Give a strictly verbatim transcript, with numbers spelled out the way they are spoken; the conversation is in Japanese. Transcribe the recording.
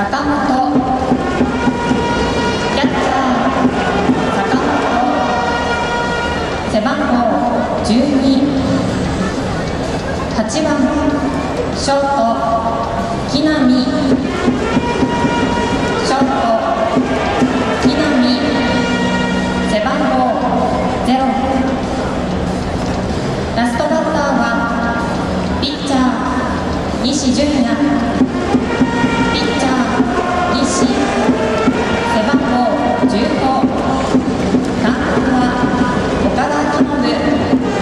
坂本、キャッチャー坂本、背番号じゅうに、はちばんショート木浪、ショート木浪、背番号ゼロ。ラストバッターはピッチャー西純也、ピッチャー西、背番号じゅうご、監督は岡田博信。